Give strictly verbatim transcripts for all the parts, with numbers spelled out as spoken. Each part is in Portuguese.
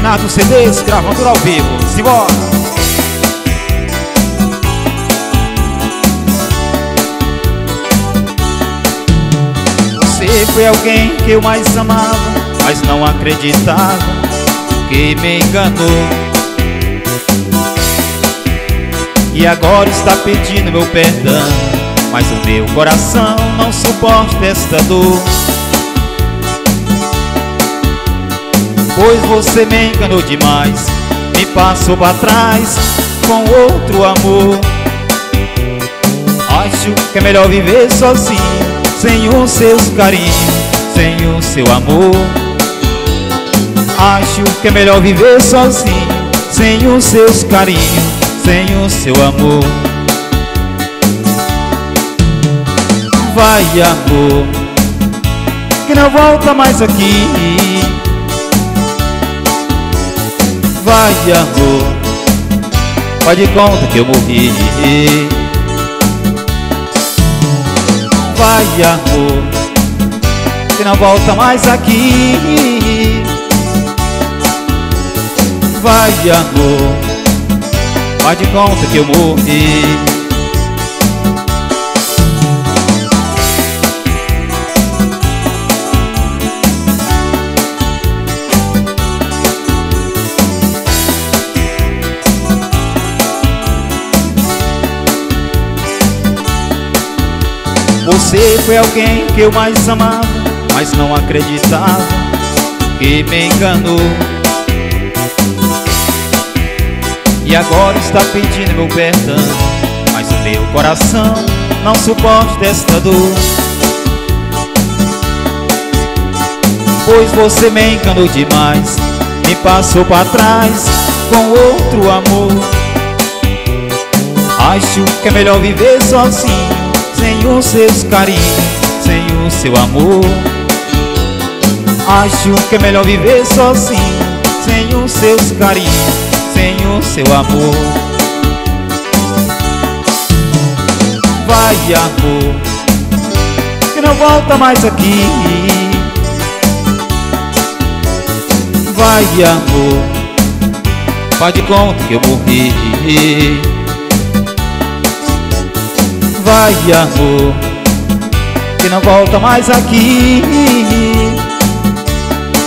Renato C Ds, gravando ao vivo. Simbora! Você foi alguém que eu mais amava, mas não acreditava que me enganou. E agora está pedindo meu perdão, mas o meu coração não suporta esta dor. Pois você me enganou demais, me passou pra trás com outro amor. Acho que é melhor viver sozinho, sem os seus carinhos, sem o seu amor. Acho que é melhor viver sozinho, sem os seus carinhos, sem o seu amor. Vai, amor, que não volta mais aqui. Vai, amor, faz de conta que eu morri. Vai, amor, que não volta mais aqui. Vai, amor, faz de conta que eu morri. Você foi alguém que eu mais amava, mas não acreditava que me enganou. E agora está pedindo meu perdão, mas o meu coração não suporta esta dor. Pois você me enganou demais, me passou pra trás com outro amor. Acho que é melhor viver sozinho, sem os seus carinhos, sem o seu amor. Acho que é melhor viver sozinho, sem os seus carinhos, sem o seu amor. Vai, amor, que não volta mais aqui. Vai, amor, faz de conta que eu morri. Vai, amor, que não volta mais aqui.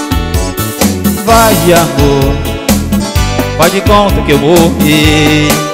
Vai, amor, faz de conta que eu morri.